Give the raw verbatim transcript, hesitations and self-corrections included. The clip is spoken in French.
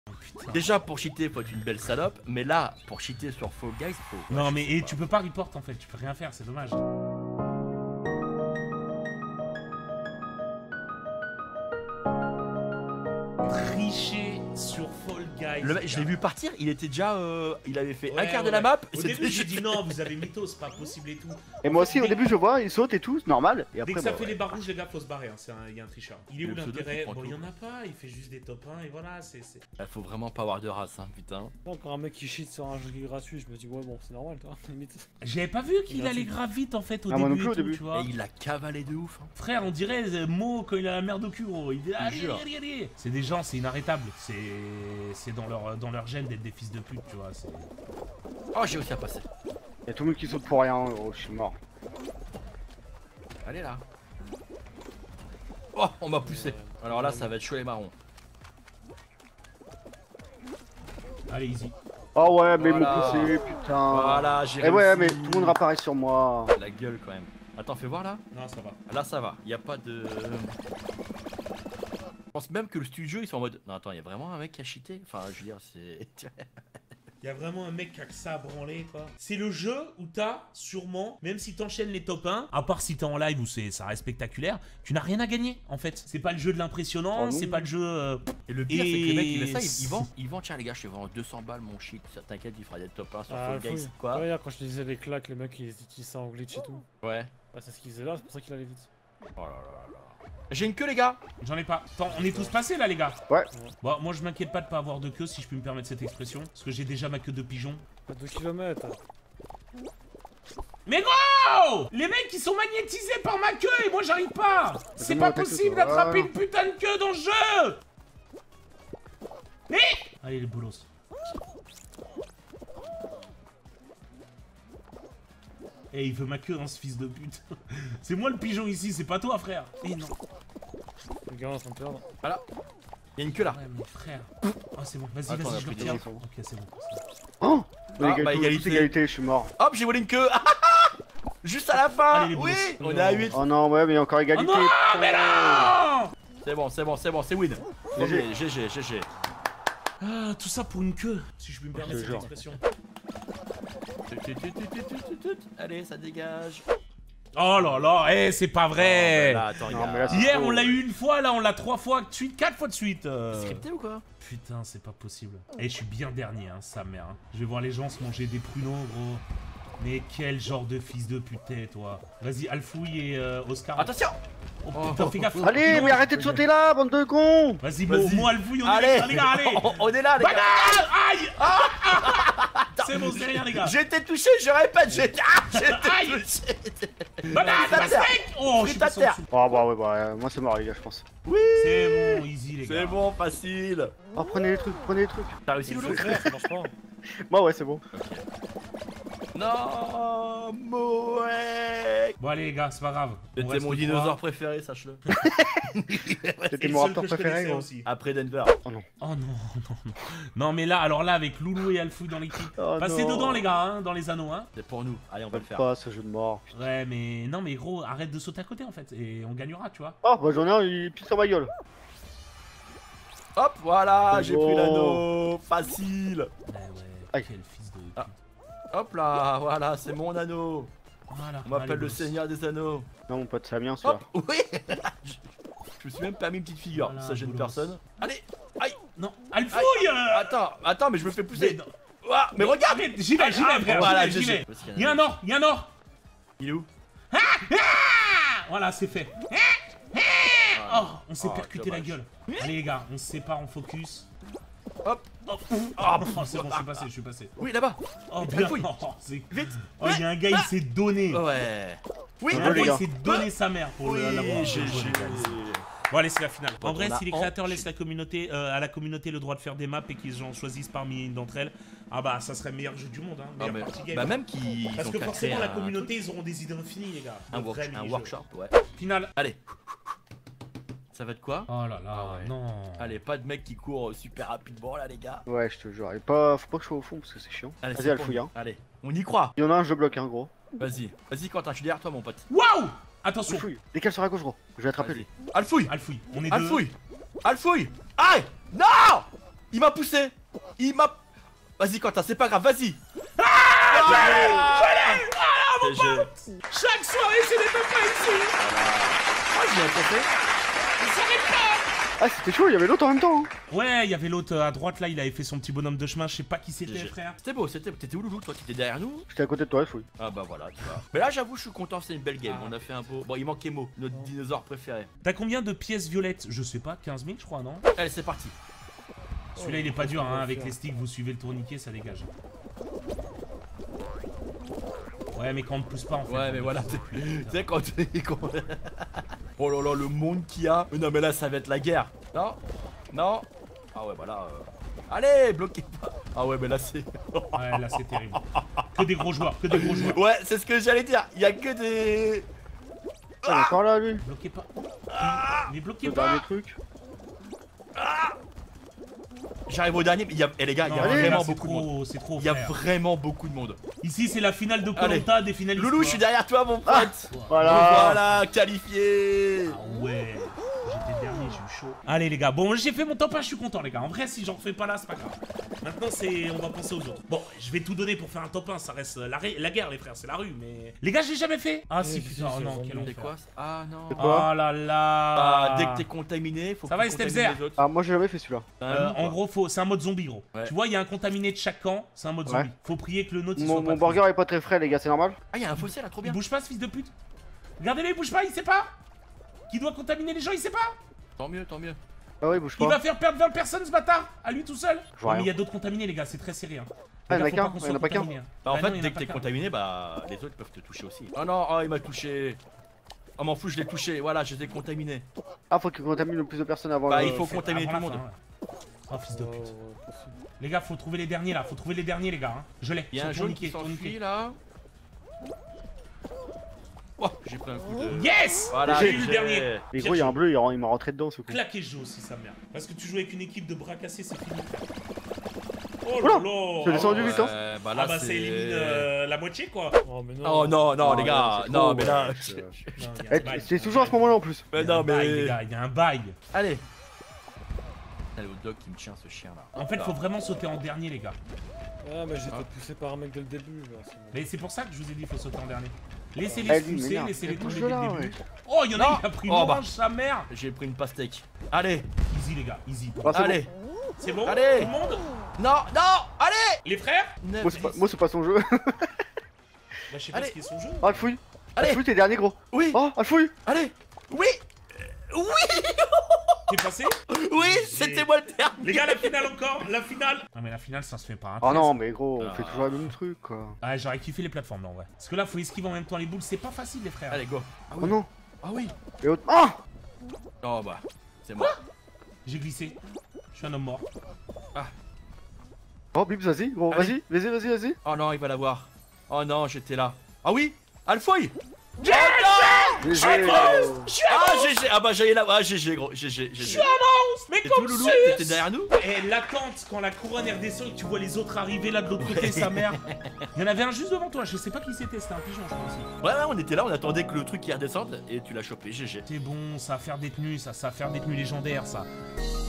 Oh, déjà pour cheater faut être une belle salope, mais là pour cheater sur Fall Guys faut... Non ouais, mais et pas. tu peux pas report en fait, tu peux rien faire, c'est dommage. Tricher sur Fall Guys. Le mec, je l'ai vu partir, il était déjà... Euh, il avait fait Ouais, un quart ouais, de la ouais. map. Au début j'ai dit non, vous avez mytho, c'est pas possible et tout. Et moi aussi, au début, je vois, il saute et tout, c'est normal. Et Dès après, que ça bah, fait ouais. les barres rouges, les gars, faut se barrer, hein. Il y a un tricheur. Il est Le où pseudo, l'intérêt? il prend Bon, il y tout. en a pas, il fait juste des top un et voilà, c'est... Il faut vraiment pas avoir de race, hein, putain. Encore un mec qui cheat sur un jeu gratuit, je me dis ouais bon c'est normal toi, limite. J'avais pas vu qu'il Il a allait tout. grave vite en fait au Ah, moi non début plus, et au tout, début. tu vois. Et il a cavalé de ouf. Hein. Frère, on dirait euh, Mo quand il a la merde au cul, gros. Il dit allez, jure. allez, allez, allez. C'est des gens, c'est inarrêtable. C'est c'est dans leur, dans leur gène d'être des fils de pute, tu vois. c'est- Oh, j'ai aussi à passer. Y'a tout le monde qui saute pour rien, oh, je suis mort. Allez là. Oh, on m'a poussé. Alors là, ça va être chaud les marrons. Allez, easy. Oh ouais, mais Voilà. mon poussé, putain. Voilà, j'ai Et ouais, mais réussi. tout le monde réapparaît sur moi. La gueule quand même. Attends, fais voir là. Non, ça va. Là, ça va. Y a pas de... Je pense même que le studio, ils sont en mode... Non, attends, y a vraiment un mec qui a cheaté. Enfin, je veux dire, c'est... Il y a vraiment un mec qui a que ça à branler, quoi. C'est le jeu où t'as sûrement, même si t'enchaînes les top un, à part si t'es en live où c'est ça reste spectaculaire, tu n'as rien à gagner en fait. C'est pas le jeu de l'impressionnant, Oh non. c'est pas le jeu. euh, Et le pire, Et- c'est que les mecs, ils fait ça, ils, ils vendent, ils vendent, tiens les gars, je te vends deux cents balles mon shit, ça t'inquiète, il fera des top un sur Ah, Fall Guys. fouille. Quoi? Ouais, hier, quand je te disais les claques, les mecs ils utilisent ça en glitch et tout. Ouais. Bah c'est ce qu'ils faisaient là, c'est pour ça qu'il allait vite. Oh là là là là. J'ai une queue, les gars. J'en ai pas. Attends, on est tous passés là, les gars. Ouais. Bon, moi je m'inquiète pas de pas avoir de queue si je puis me permettre cette expression, parce que j'ai déjà ma queue de pigeon. À deux kilomètres. Mais gros! Les mecs ils sont magnétisés par ma queue et moi j'arrive pas! C'est pas Attends-moi, possible t'inquiète, d'attraper voilà. une putain de queue dans le jeu! Mais... Allez les bolos. Eh, il veut ma queue, hein, ce fils de pute. C'est moi le pigeon ici, c'est pas toi, frère. Eh non. Les gars on s'en perd. Voilà. Il y a une queue là. Ouais, mais frère. Oh, c'est bon, vas-y, Attends, on a vas-y, je le pris des retiens. infos. Ok, c'est bon. Oh Ah, égalité, bah, tout- égalité. toute égalité, je suis mort. Hop, j'ai volé une queue. Juste à la fin. Allez, les Oui, bolos. on est à huit. Oh non, ouais, mais encore Oh égalité. non, mais non! C'est bon, c'est bon, c'est bon, c'est win. Premier, G G, G G. Ah, tout ça pour une queue, si je puis me permettre te cette jure. expression. Tut, tut, tut, tut, tut, tut, tut. Allez, ça dégage. Oh là là, eh, c'est pas vrai! Oh, bah là, attends, Non, regarde. mais là, c'est- Hier, on l'a eu une fois, là, on l'a trois fois de suite, quatre fois de suite. euh. Scripté ou quoi? Putain, c'est pas possible. Et je suis bien dernier, hein, sa mère. hein. Je vais voir les gens se manger des pruneaux, gros. Mais quel genre de fils de putain, toi. Vas-y, Alfouille et euh, Oscar. Attention. Oh putain, fais gaffe. Allez, Dis mais donc. arrêtez de sauter là, bande de cons. Vas-y, Mo, Vas-y. Mo, Alfouille, on Allez, est là, les gars, allez. on, on est là, les gars. Banane! Aïe! C'est bon, c'est rien, les gars. J'ai été touché, je répète, j'ai ah, j'ai été Aïe. touché. Banane, Frite à terre. pastèque! Oh, je suis Frite à passé en terre. dessous. Oh bah ouais, bah euh, moi c'est mort les gars, je pense. Oui, C'est bon, easy, les gars. c'est bon, facile. Oh, prenez les trucs, prenez les trucs. T'as réussi, Il Loulou? faut faire, ça marche pas. Bah ouais, c'est bon. Non, Moek. Bon, allez, les gars, c'est pas grave. On C'était reste mon trois. dinosaure préféré, sache-le. C'était Et le mon seul raptor que je préféré, connaissais gros. aussi. Après Denver. Oh non. Oh non, non, non. Non, mais là, alors là, avec Loulou et Alfouille dans l'équipe. Oh Passez non. dedans, les gars, hein, dans les anneaux, hein. C'est pour nous. Allez, on va le faire. Pas ce jeu de mort. Ouais, mais non, mais gros, arrête de sauter à côté en fait, et on gagnera, tu vois. Oh bah j'en ai un, il pisse sur ma gueule. Hop, voilà, C'est j'ai bon. pris l'anneau. Facile. Ouais, ouais, Aïe. quel fils de pute. Ah. Hop là, voilà, c'est mon anneau. Voilà, On m'appelle allez, le boss. seigneur des anneaux. Non mon pote, c'est la mienne celui-là. Hop, oui. je, je me suis même permis une petite figure. Voilà, Ça gêne bolos. personne. Allez, aïe. Non, Alfouille euh, Attends, attends, mais je me fais pousser. non. Ouah, mais regarde. Arrête, J'y vais, j'y Ah, vais, frère, voilà, j'y vais, j'y G G. vais. Parce qu'il y en a Y'a un or, y'a un or. Il est où? Ah, voilà, c'est fait. Oh, on s'est Oh, percuté dommage. la gueule. Allez, les gars, on se sépare en focus. Hop. Oh, Ah, oh, c'est bon, je suis passé, je suis passé. Oui, là-bas. Oh, Vite, bien. Alfouille. Oh, c'est- Vite. Oh, il y a un gars, il s'est donné. Ouais. Oui, Un Ouais, gars, les il gars. s'est donné sa mère pour Oui, le- l'avoir. G G. Bon allez, c'est la finale. En Donc, vrai, on a si les en- créateurs laissent la communauté, euh, à la communauté le droit de faire des maps et qu'ils en choisissent parmi une d'entre elles, ah bah ça serait le meilleur jeu du monde, hein, Non, meilleure mais, partie game. bah même qu'ils Parce ont que qu'à forcément créer la un communauté, ils auront des idées infinies, les gars. truc, un, De work- vrais un mini-jeux. workshop, ouais. Finale. Allez. Ça va être quoi? Oh là là, Ah ouais. non. Allez, pas de mec qui court super rapidement là, les gars. Ouais, je te jure. Et pas... Faut pas que je sois au fond parce que c'est chiant. Allez, Vas-y, c'est elle pour fouille, nous. hein. Allez, on y croit. Il y en a un, je bloque, hein, gros. Vas-y, vas-y, Quentin, je suis derrière toi, mon pote. Waouh. Attention. Fouille. Décale sur la gauche, gros. Je vais attraper Vas-y. lui. Alfouille. Alfouille, on est deux. Alfouille. Alfouille. Aïe. Non. Il m'a poussé. Il m'a... Vas-y Quentin, c'est pas grave, vas-y. Ah, Ah, mon pote. Chaque soirée, c'est des pépins ici. Ah, j'ai un trophée. Il s'arrête pas. Ah, c'était chaud, il y avait l'autre en même temps. Hein. Ouais, il y avait l'autre euh, à droite là, il avait fait son petit bonhomme de chemin, je sais pas qui c'était, G G. frère. C'était beau, c'était... T'étais où Loulou? Toi, t'étais derrière nous? J'étais à côté de toi, fouille. Ah bah voilà, tu vois. Mais là, j'avoue, je suis content, c'est une belle game. Ah. On a fait un beau... Bon, il manquait Mo, notre Non. dinosaure préféré. T'as combien de pièces violettes? Je sais pas, quinze mille je crois, non? Allez, c'est parti. Celui-là il est pas dur, hein, avec les sticks, vous suivez le tourniquet, ça dégage. Ouais, mais quand on ne pousse pas en fait. Ouais, on mais ne voilà, pousse tu plus. sais quand t'es... quand- Oh là là, le monde qu'il y a. Mais non, mais là, ça va être la guerre. Non. Non. Ah ouais, bah là... euh, Allez, bloquez pas. Ah ouais, mais là, c'est... Ouais, là c'est terrible. Que des gros joueurs, que des gros joueurs. Ouais, c'est ce que j'allais dire. Il y a que des... Ah, il est encore là, lui. Bloquez pas. Mais bloquez Le dernier pas. truc. J'arrive au dernier, mais il y a... Eh les gars, il y a Non, allez, là, vraiment c'est beaucoup de monde. trop, c'est trop. Il y a frère. vraiment beaucoup de monde. Ici c'est la finale de Koh-Lanta des finalistes. Loulou, je suis quoi. derrière toi, mon Ah. pote. Voilà. Voilà, qualifié. Ah ouais. J'étais dernier, j'ai eu chaud. Allez les gars, bon j'ai fait mon top un, je suis content les gars. En vrai si j'en refais pas là, c'est pas grave. Maintenant c'est, on va penser aux autres. Bon, je vais tout donner pour faire un top un, ça reste la, ré- la guerre les frères, c'est la rue, mais... Les gars, j'ai jamais fait. Ah si si, putain, si, oh non, c'est quel vendu. C'est enfer. quoi ça? Ah non. C'est quoi? Oh là là. Ah, dès que t'es contaminé, faut Ça que va, tu Steph contamines Zer les autres. Ah, moi j'ai jamais fait celui-là. C'est un Euh, loup, en quoi. gros, faut... c'est un mode zombie gros. Ouais. Tu vois, il y a un contaminé de chaque camp, c'est un mode Ouais. zombie. Faut prier que le nôtre il Mon, soit pas mon burger est pas très frais, les gars, c'est normal? Ah, il y a un fossé là, trop Il bien. bouge pas ce fils de pute. Regardez-le, il bouge pas, il sait pas. Qui doit contaminer les gens, il sait pas. Tant mieux, tant mieux. Ah ouais, bouge Il pas. va faire perdre vingt personnes ce bâtard, à lui tout seul. Je vois Ouais, mais il y a rien. d'autres contaminés les gars, c'est très serré. Hein. Ah, Les il y gars, en a faut qu'un, qu'on il y en a soit pas qu'un. contaminé, hein. Bah, en Bah non, fait, il y en dès a que pas t'es qu'un. contaminé, bah les autres peuvent te toucher aussi. Oh non, oh il m'a touché. Oh m'en fous, je l'ai touché. Voilà, je l'ai contaminé. Ah, faut qu'il contamine le plus de personnes avant Bah, le... il faut Fait contaminer tout avant le la monde. fin, ouais. Oh fils de Ouais, pute. ouais, possible. Les gars, faut trouver les derniers là, faut trouver les derniers les gars. Hein. Je l'ai. Il y a Sur un jaune qui tourniquet, s'enfuit tourniquet. là. Oh, j'ai pris un coup de. Yes. Voilà, J'ai eu le G G. dernier. Mais gros, il y a un bleu, il il m'a rentré dedans, ce coup. Claqué Joe aussi sa mère. Parce que tu joues avec une équipe de bras cassés, c'est fini. Oh Oula, là là. j'ai descendu vite, hein. Ouais, bah Ah là, bah ça c'est. élimine euh, la moitié quoi. Oh, mais non. Oh non, non, Oh, les gars, c'est non, trop, mais ouais, là. c'est- Non, il y a un Eh, bail, C'est il y a toujours un à ce moment-là en plus. Mais Il y a non, un bail, les mais. gars, il y a un bail. Allez. C'est le hot dog qui me tient ce chien là. En fait, faut vraiment sauter en dernier, les gars. Ah, mais j'étais Ah. poussé par un mec dès le début. Là, c'est bon. Mais c'est pour ça que je vous ai dit, faut sauter en dernier. Laissez-les Eh, se lui, mais pousser, merde, laissez-les mais tomber bouge dès là, le début. ouais. Oh, il y en a Non. un qui a pris Oh, l'orange, bah. sa mère. J'ai pris une pastèque. Allez, Easy, les gars, easy. Ah, c'est allez. C'est bon Allez. Tout le monde Non, non, allez. Les frères neuf, Moi, c'est pas, dix. moi, c'est pas son jeu. Bah, je sais pas Allez. ce qui est son jeu. Ah, le fouille. Allez. Ah, le fouille, t'es dernier, gros. Oui, Oh, ah, le fouille. allez. Oui. Euh, Oui, T'es passé oui, c'était moi le dernier. Les gars, la finale encore, la finale. Non, mais la finale, ça se fait pas. Hein, Oh non, mais gros, on Ah. fait toujours le même truc, quoi. Ouais, j'aurais kiffé les plateformes, non, ouais. Parce que là, faut esquiver en même temps les boules, c'est pas facile, les frères. Allez, go. Ah Oh non. Ah oui. Et autre... Ah. Oh bah, c'est moi. J'ai glissé. Je suis un homme mort. Oh, Bips, vas-y, gros, Allez. vas-y, vas-y, vas-y, vas-y. Oh non, il va l'avoir. Oh non, j'étais là. Ah oui, Alfoy. G G. Ah G G. Ah bah j'allais là. Ah G G gros. G G. G G. Mais Et comme tout Loulou, ça t'étais derrière nous. Et l'attente quand la couronne elle redescend et que tu vois les autres arriver là de l'autre côté, sa mère. Il y en avait un juste devant toi, je sais pas qui c'était, c'était un pigeon, je crois aussi. Ouais, ouais, on était là, on attendait que le truc qui redescende et tu l'as chopé. G G. C'est bon, ça va faire détenu, ça, ça va faire détenu légendaire, ça.